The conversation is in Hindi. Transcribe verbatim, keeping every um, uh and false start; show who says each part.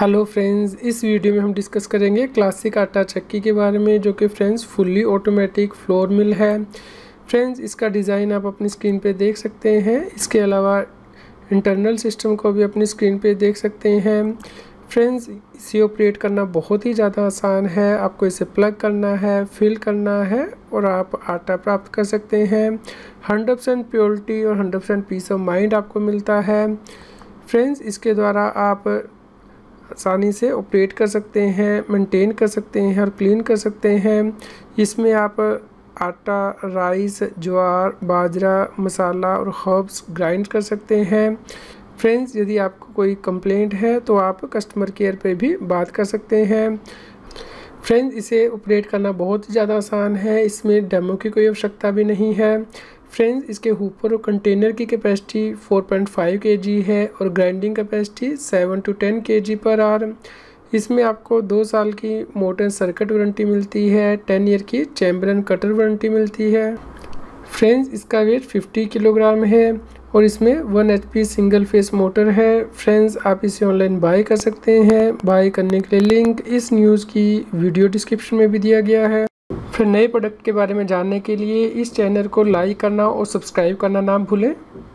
Speaker 1: हेलो फ्रेंड्स, इस वीडियो में हम डिस्कस करेंगे क्लासिक आटा चक्की के बारे में, जो कि friends fully automatic flour mill है। फ्रेंड्स, इसका डिज़ाइन आप अपनी स्क्रीन पे देख सकते हैं। इसके अलावा इंटरनल सिस्टम को भी अपनी स्क्रीन पे देख सकते हैं। फ्रेंड्स, इसे ऑपरेट करना बहुत ही ज़्यादा आसान है। आपको इसे प्लग करना है, फिल करना है और आप आटा प्राप्त कर सकते हैं। हंड्रेड परसेंट प्योरिटी और hundred percent peace of mind आपको मिलता है। फ्रेंड्स, इसके द्वारा आप आसानी से ऑपरेट कर सकते हैं, मेंटेन कर सकते हैं और क्लीन कर सकते हैं। इसमें आप आटा, राइस, ज्वार, बाजरा, मसाला और हर्ब्स ग्राइंड कर सकते हैं। फ्रेंड्स, यदि आपको कोई कंप्लेंट है तो आप कस्टमर केयर पे भी बात कर सकते हैं। फ्रेंड्स, इसे ऑपरेट करना बहुत ही ज़्यादा आसान है। इसमें डेमो की कोई आवश्यकता भी नहीं है। फ्रेंड्स, इसके ऊपर और कंटेनर की capacity four point five kg है और grinding capacity seven to ten kg per hour. इसमें आपको दो साल की मोटर सर्किट वारंटी मिलती है, टेन ईयर की चैम्बर एंड कटर वारंटी मिलती है। फ्रेंड्स, इसका वेट फिफ्टी किलोग्राम है और इसमें one H P single phase motor है। फ्रेंड्स, आप इसे ऑनलाइन बाय कर सकते हैं। बाय करने के लिए लिंक इस न्यूज़ की वीडियो डिस्क्रिप्शन में भी दिया गया है। फिर नए प्रोडक्ट के बारे में जानने के लिए इस चैनल को लाइक करना और सब्सक्राइब करना ना भूलें।